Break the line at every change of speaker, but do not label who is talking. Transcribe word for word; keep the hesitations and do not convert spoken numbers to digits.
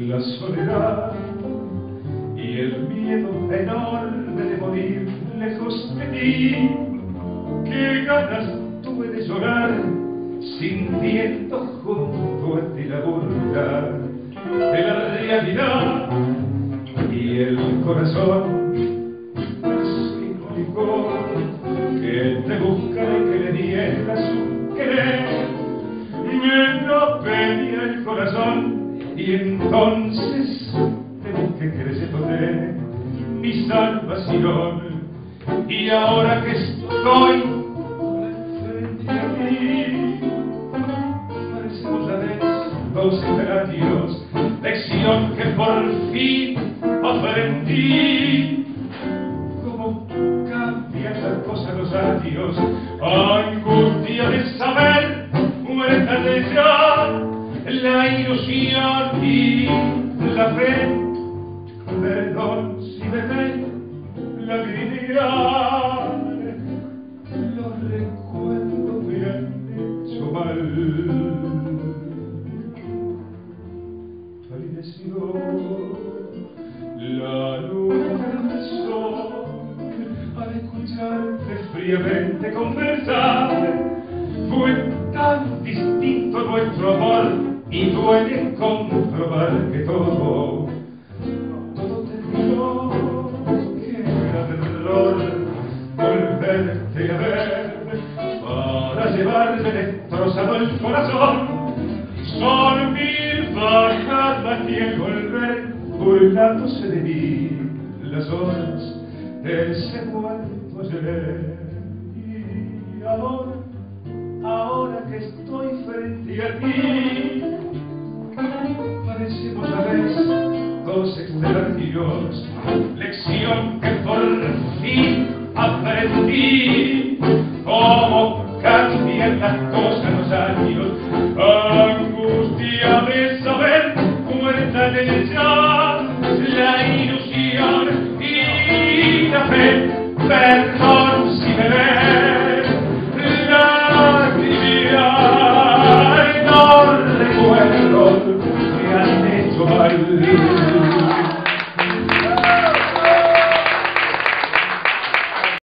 la soledad y el miedo enorme de morir lejos de ti. Qué ganas tuve de llorar sintiendo junto a ti la burla de la realidad, y el corazón me suplicó que te buscara y que le diera su querer. Me lo pedía el corazón y entonces te busqué creyéndote mi salvación. Y ahora que estoy frente a ti, parecemos la vez dos extraños, lección que por fin aprendí. Cómo cambian las cosas los años, angustia de saber, muerta de ya, la ilusión y la fe. Perdón si me ven la dignidad, los recuerdos me han hecho mal. Palideció la luz del sol al escucharte fríamente conversar. Fue tan distinto nuestro amor y duele comprobar que todo, todo terminó. Qué gran error volverte a ver para llevarme destrozado el corazón. Son mil bajadas y el volver burlándose de mí las horas de ese muerto ayer. Y ahora, ahora que estoy frente a ti, parecemos a veces dos extraños, lección que por fin aprendí. Cómo cambian las cosas